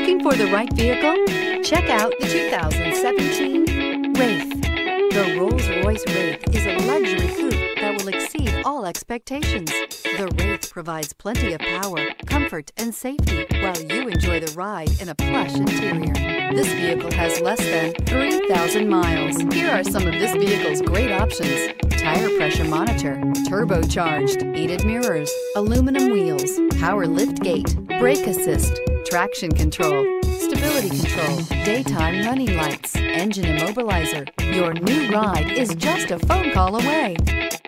Looking for the right vehicle? Check out the 2017 Wraith. The Rolls-Royce Wraith is a luxury coupe that will exceed all expectations. The Wraith provides plenty of power, comfort, and safety while you enjoy the ride in a plush interior. This vehicle has less than 3,000 miles. Here are some of this vehicle's great options: tire pressure monitor, turbocharged, heated mirrors, aluminum wheels, power lift gate, brake assist, traction control, stability control, daytime running lights, engine immobilizer. Your new ride is just a phone call away.